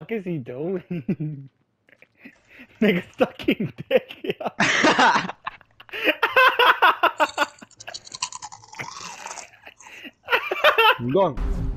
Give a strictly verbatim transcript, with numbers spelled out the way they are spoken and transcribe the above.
is he doing? Nigga sucking dick. Yeah. I'm gone.